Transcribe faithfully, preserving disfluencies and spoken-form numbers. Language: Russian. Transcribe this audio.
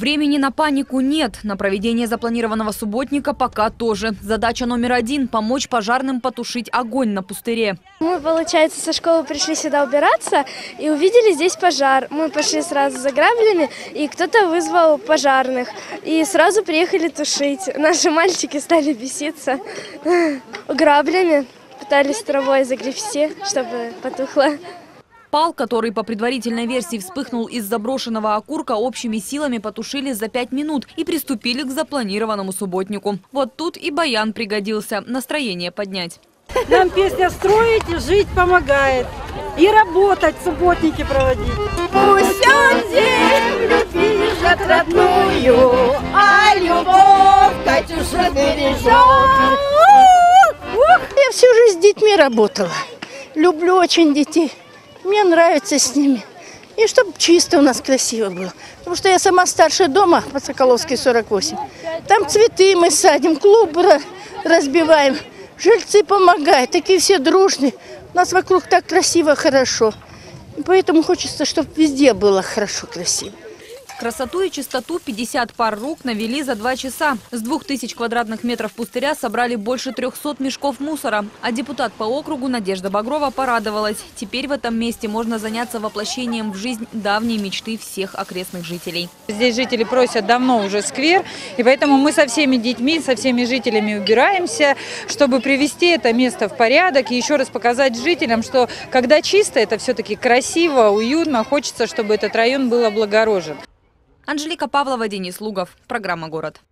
Времени на панику нет. На проведение запланированного субботника пока тоже. Задача номер один – помочь пожарным потушить огонь на пустыре. Мы, получается, со школы пришли сюда убираться и увидели здесь пожар. Мы пошли сразу за граблями, и кто-то вызвал пожарных. И сразу приехали тушить. Наши мальчики стали беситься граблями. Пытались травой загребсти, чтобы потухло. Пал, который по предварительной версии вспыхнул из заброшенного окурка, общими силами потушили за пять минут и приступили к запланированному субботнику. Вот тут и баян пригодился, настроение поднять. Нам песня «Строить и жить» помогает. И работать, субботники проводить. Пусть он землю пишет родную, а любовь Катюша бережет. Я всю жизнь с детьми работала. Люблю очень детей. Мне нравится с ними. И чтобы чисто у нас красиво было. Потому что я сама старшая дома по Соколовской сорок восемь. Там цветы мы садим, клубы разбиваем. Жильцы помогают, такие все дружные. У нас вокруг так красиво, хорошо. И поэтому хочется, чтобы везде было хорошо, красиво. Красоту и чистоту пятьдесят пар рук навели за два часа. С двух тысяч квадратных метров пустыря собрали больше трехсот мешков мусора. А депутат по округу Надежда Багрова порадовалась. Теперь в этом месте можно заняться воплощением в жизнь давней мечты всех окрестных жителей. Здесь жители просят давно уже сквер, и поэтому мы со всеми детьми, со всеми жителями убираемся, чтобы привести это место в порядок и еще раз показать жителям, что когда чисто, это все-таки красиво, уютно, хочется, чтобы этот район был облагорожен. Анжелика Павлова, Денис Лугов. Программа «Город».